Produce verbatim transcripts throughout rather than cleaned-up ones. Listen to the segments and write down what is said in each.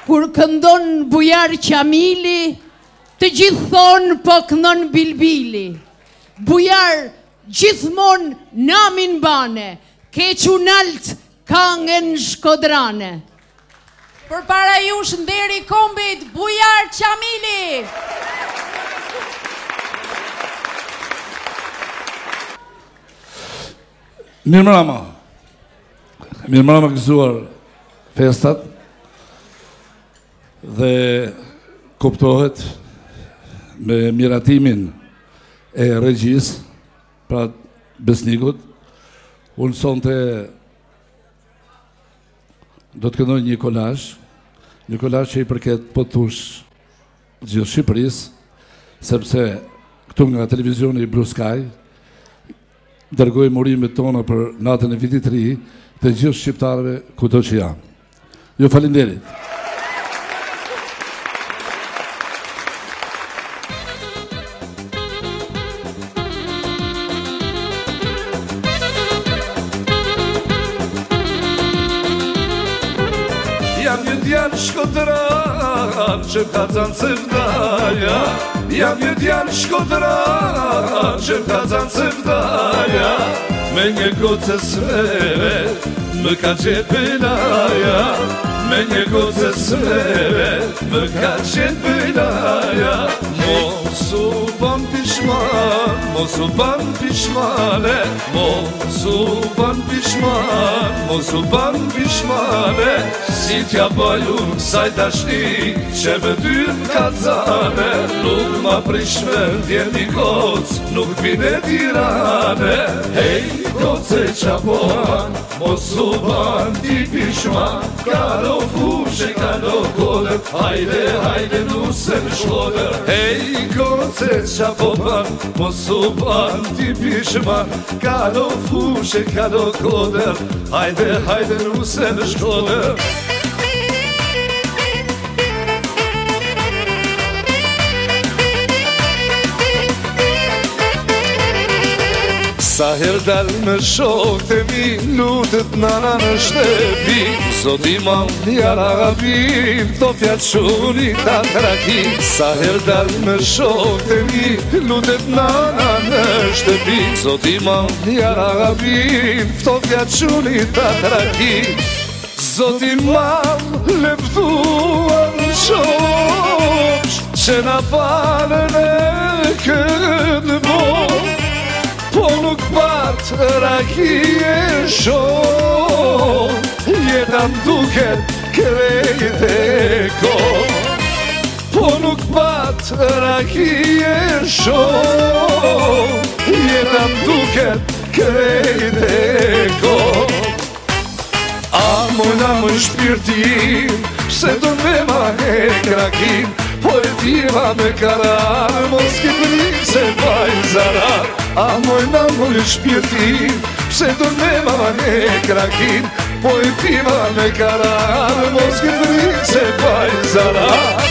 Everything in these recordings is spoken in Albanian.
Kur këndon Bujar Qamili, të gjithë thonë po këndon Bilbili. Bujar gjithmon namin bane, kequ nalt kangen shkodrane. Për para ju shënderi kombit Bujar Qamili. Mirë mërama. Mirë mërama gëzuar festat dhe kuptohet me miratimin e regjis pra besnikut. Unë sonte do të këndoj një kolazh, një kolazh që i përket pothush gjithë Shqipërisë, sepse këtu nga televizioni Blue Sky dërgoj murimet tona për natën e vitit të ri të gjithë shqiptarëve kudo që janë. Ju falenderit. Jam një djanë shkodran që ka zanë cëvdaja, jam një djanë shkodran që ka zanë cëvdaja, me një gocë smeve më ka qenë bënaja, me një gocë smeve më ka qenë bënaja. Mos u bën pishman, mos u bën pishmane, mos u bën pishman, mos u bën pishmane, si t'ja bajun saj dashni që më dyrë kazane, nuk ma prishme ndjeni goc, nuk vine tirane. Hej, goce qa bohan, mos u bën ti pishman, ka do fushe, ka do kodër, hajde, hajde nuse në shkodër. Hej, goce qa bohan, mos u bën ti pishman, ka do fushe, ka do kodër, hajde, hajde nuse në shkodër. Sa her dal me shok të mi, lutet nana në shtepi, zoti ma mjara gabim, to fjaquni ta traki. Sa her dal me shok të mi, lutet nana në shtepi, zoti ma mjara gabim, to fjaquni ta traki. Zoti ma leptuar në qofsh, që na falën e këtë bot, po nuk pat rakije shon, jeta m'duket krejt e kot. Po nuk pat rakije shon, jeta m'duket krejt e kot. A mojna më shpirtin, pse do me ma hek rakin, po e tiva me karar, mos ki prik se bajnë zarar. A mojna më shpirtin, pse do me ma hek rakin, po e tiva me karar, mos ki prik se bajnë zarar.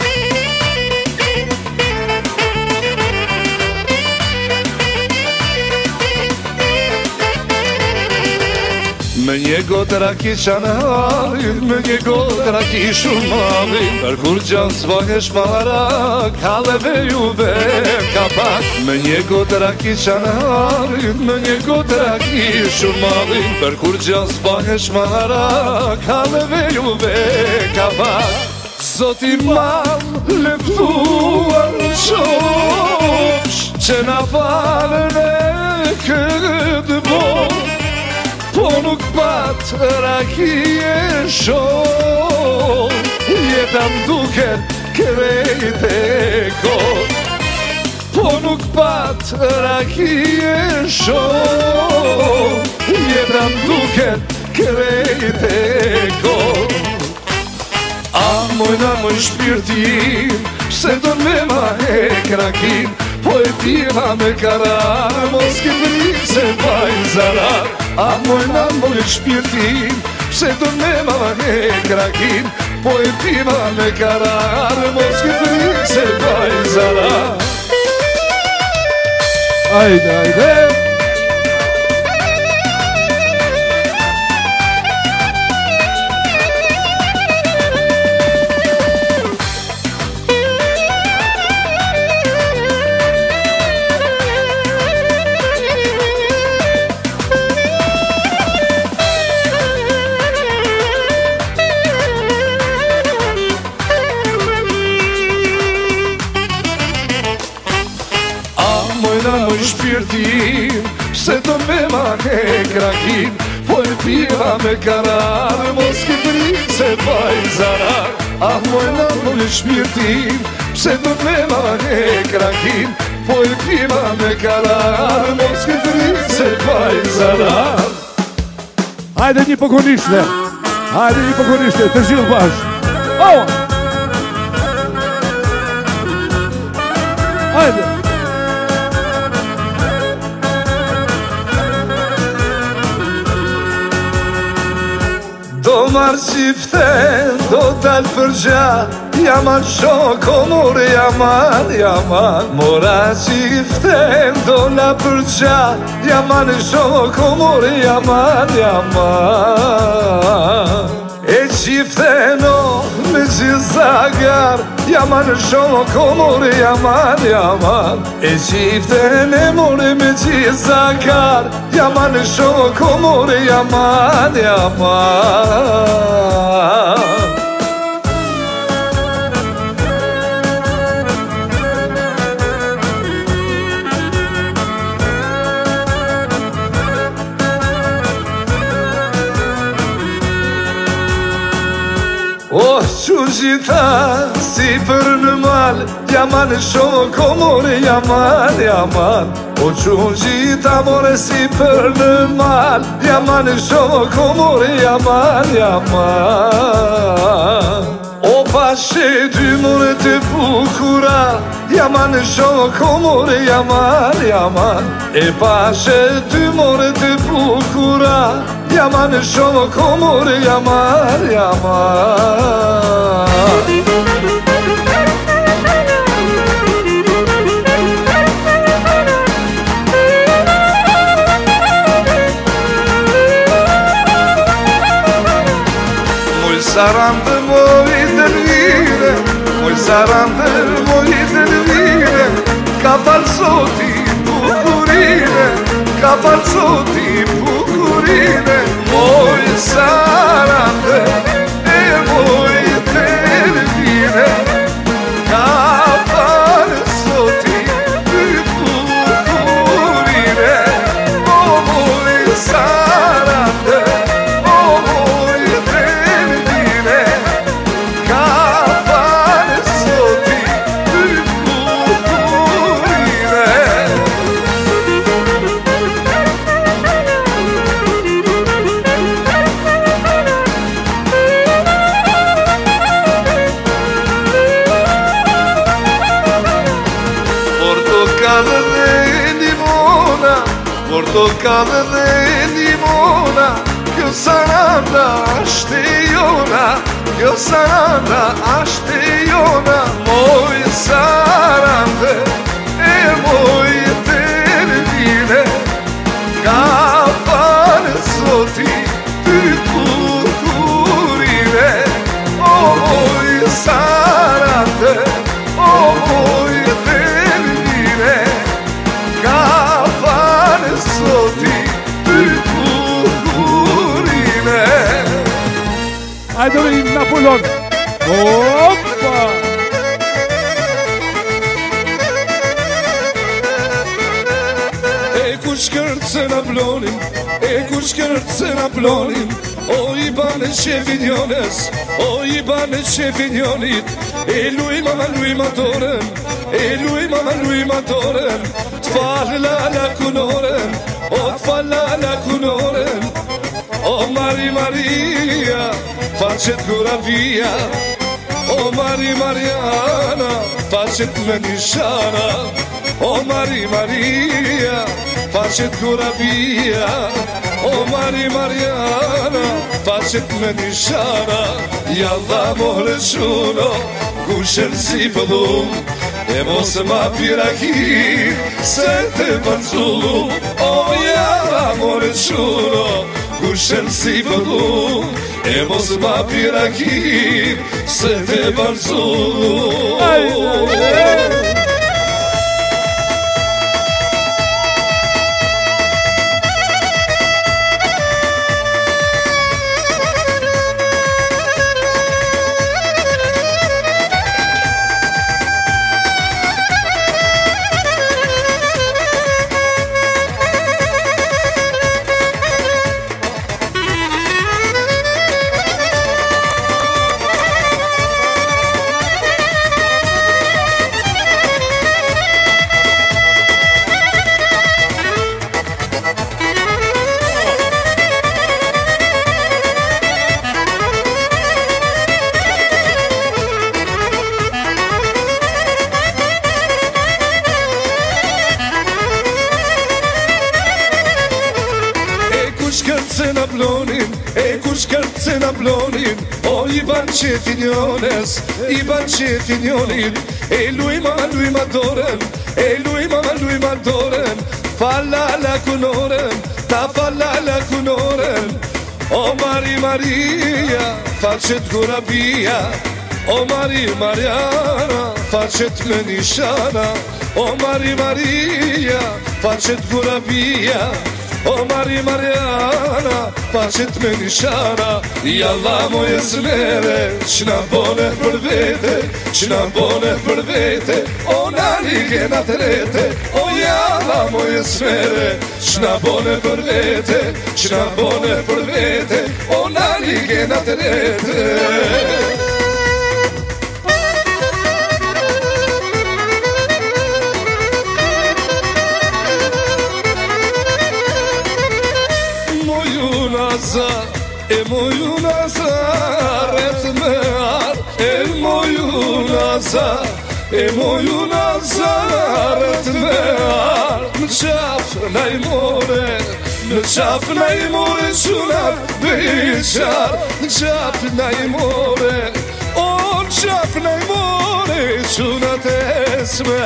Me një gotë raki qanë harit, me një gotë raki shumavit, për kur gjanë s'vahesh marak, haleve juve ka pak. Me një gotë raki qanë harit, me një gotë raki shumavit, për kur gjanë s'vahesh marak, haleve juve ka pak. Zoti mam leptuar në qofsh, që na falën e këtë bot, po nuk pat rakije shon, jeta m'duket krejt e kot. Po nuk pat rakije shon, jeta m'duket krejt e kot. A mojna më shpirtin, pse do me ma hek rakin, po e tiva me karar, mos ki prik se bajnë zarar. A mojna më shpirtin, pse do me ma hek rakin, po e tiva me karar, mos ki prik se bajnë zarar. Ajde, ajde! pse do me ma he krakin, po e pira me karar, mos ki frikë se baj zarar. Ah, moj na moj shpirtin, pse do me ma he krakin, po e pira me karar, mos ki frikë se baj zarar. Hajde një pokonishte, hajde një pokonishte, të gjithë bashkë. Oh! Hajde! Do marë qifte, do talë përgja, jaman shoko, more jaman, jaman. Mora qifte, do la përgja, jaman shoko, more jaman, jaman. E qifte no, me gjithzagar, jaman shoko, more jaman, jaman. E qifte ne more me gjithzagar, jaman shoko, more jaman, jaman. Oh, që gjitha si për në mal, jaman shoko, more jaman, jaman. O që gjitha more si për në mal, jaman shoko, more jaman, jaman. O pashe dy more të bukura, jaman shoko, more jaman, jaman. E pashe dy more të bukura, jaman shoko, more jaman, jaman. Sarandë moj të lire, moj sarandë moj të lire, ka falsoti bukurine, ka falsoti bukurine. Moj sarandë e moj të lire, ka falsoti bukurine. O moj sarandë, portokallë dhe limona, kjo saranda ashtë e jona, kjo saranda ashtë e jona. Moj sarande e moj të lëvine, ka falë zoti ty bukurine. O moj sarande, o moj të lëvine, ka zoti ty bukurine. Hajde me një Napoleon. Opa! E ku shkërtë na blonin, e ku shkërtë na blonin, o i banë qefinjones, o i banë qefinjonit. E luj mama luj matoren, e luj mama luj matoren, t'falë la kunoren, o t'falë la kunoren. O Mari Maria, facet gura via, o Mari Mariana, facet me nishana. O Mari Maria, facet gura via, o Mari Mariana, facet me nishana. Jalla mohre shuno, gushen si pëllum, e mos ma piraki, se te përzullu. O jalla mohre shuno, gushen si pëllum, e mos ma piraki, se te përzullu. se na blonin, o i ban qetin jones, i ban qetin jonin, e lujma, lujma dorën, e lujma, lujma dorën, falla la kunorën, ta falla la kunorën, o Mari Maria, faqet gurabia, o Mari Mariana, faqet me nishana, o Mari Maria, faqet gurabia, o Mari Mariana, faqet me nishana. Jalla moje smere, qna bone për vete, qna bone për vete, o nani kena të rete, o jalla moje smere, qna bone për vete, qna bone për vete, o nani kena të rete. E moju nazar, rreth me ar, e moju nazar, e moju nazar, rreth me ar. Në qaf na i more, në qaf na i more, qunat beqar, në qaf na i more, o në qaf na i more, qunat esme.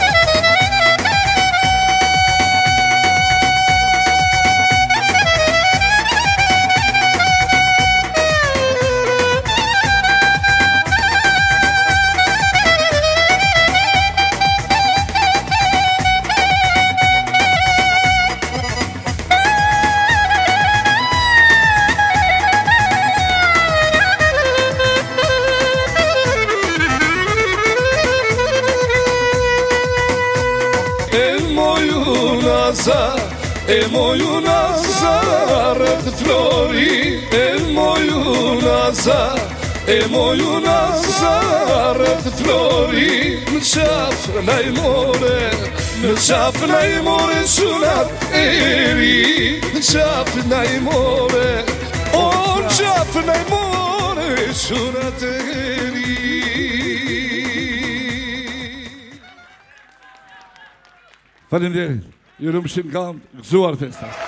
E moju nazar, rreth flori, e moju nazar, e moju nazar, rreth flori. Në qaf na i more, në qaf na i more, qunat e ri, në qaf na i more, o në qaf na i more, qunat e ri. Faleminderit. Ju rëmëshin kam gëzuar festa.